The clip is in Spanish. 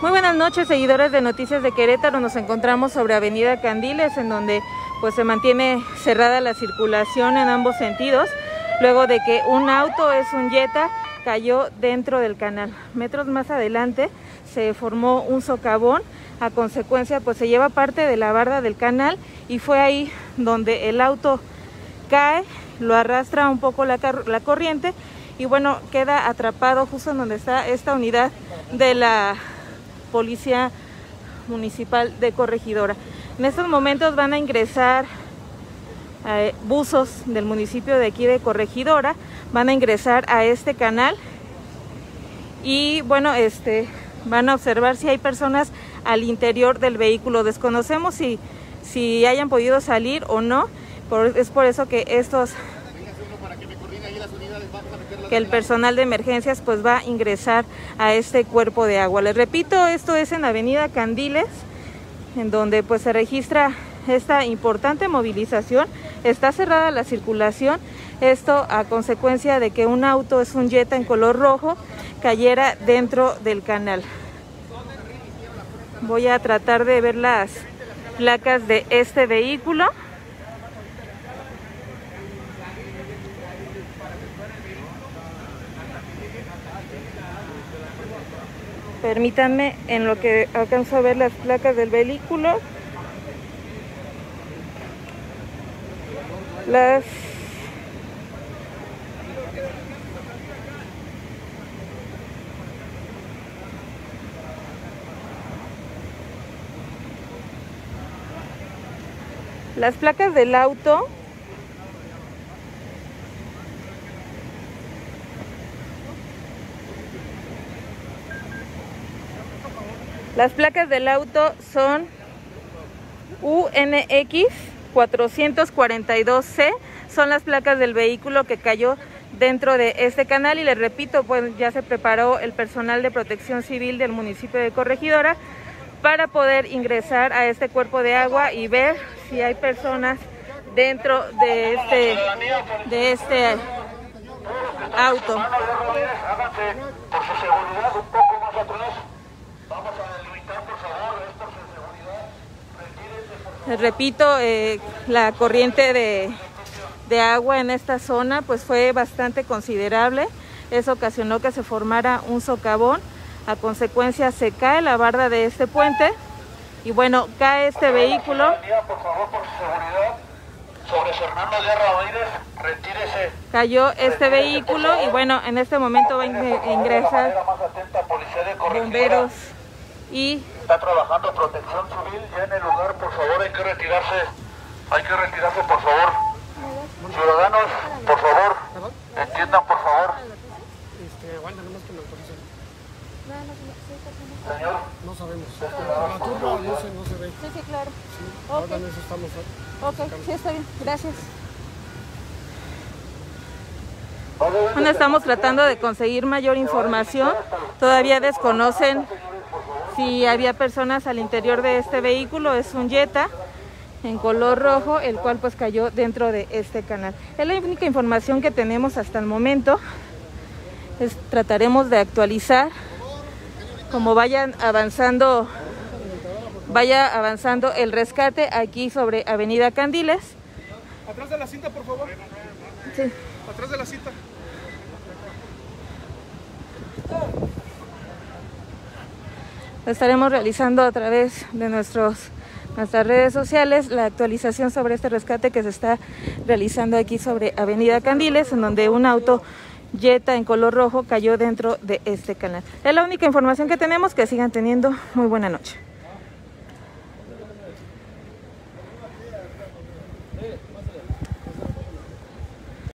Muy buenas noches, seguidores de Noticias de Querétaro. Nos encontramos sobre Avenida Candiles, en donde pues se mantiene cerrada la circulación en ambos sentidos, luego de que un auto, es un Jetta, cayó dentro del canal. Metros más adelante se formó un socavón, a consecuencia pues se lleva parte de la barda del canal y fue ahí donde el auto cae, lo arrastra un poco la corriente y bueno, queda atrapado justo en donde está esta unidad de la Policía Municipal de Corregidora. En estos momentos van a ingresar buzos del municipio de aquí de Corregidora, van a ingresar a este canal y bueno, van a observar si hay personas al interior del vehículo. Desconocemos si hayan podido salir o no, es por eso que el personal de emergencias pues va a ingresar a este cuerpo de agua. Les repito, esto es en Avenida Candiles, en donde pues se registra esta importante movilización. Está cerrada la circulación, esto a consecuencia de que un auto, es un Jetta en color rojo, cayera dentro del canal. Voy a tratar de ver las placas de este vehículo. Permítanme, en lo que alcanzo a ver las placas del vehículo. Las placas del auto son UNX 442C, son las placas del vehículo que cayó dentro de este canal y les repito, pues ya se preparó el personal de protección civil del municipio de Corregidora para poder ingresar a este cuerpo de agua y ver si hay personas dentro de este auto. Por su seguridad un poco más atrás. Vamos a delimitar, por favor, es por su seguridad. Retírese, por favor. Les repito, la corriente de agua en esta zona pues fue bastante considerable. Eso ocasionó que se formara un socavón. A consecuencia se cae la barda de este puente y bueno, cae este vehículo. Por favor, por su seguridad. Sobre Fernando Guerra Ramírez, retírese. Cayó este vehículo y bueno, en este momento va a ingresar bomberos y está trabajando protección civil ya en el lugar. Por favor, hay que retirarse, por favor. Ciudadanos, por favor, entiendan, por favor. Aguanta, nomás que me autoricen. Señor, no sabemos. La turba no se ve. Sí, claro. Sí, okay. Ahora en eso estamos. Ok, sí, está bien. Gracias. Bueno, estamos tratando de conseguir mayor información. Todavía desconocen si había personas al interior de este vehículo. Es un Jetta en color rojo, el cual pues cayó dentro de este canal. Es la única información que tenemos hasta el momento. Trataremos de actualizar como vaya avanzando el rescate aquí sobre Avenida Candiles. Atrás de la cinta, por favor. Sí. Atrás de la cinta. Lo estaremos realizando a través de nuestras redes sociales, la actualización sobre este rescate que se está realizando aquí sobre Avenida Candiles, en donde un auto Jetta en color rojo cayó dentro de este canal. Es la única información que tenemos. Que sigan teniendo muy buena noche.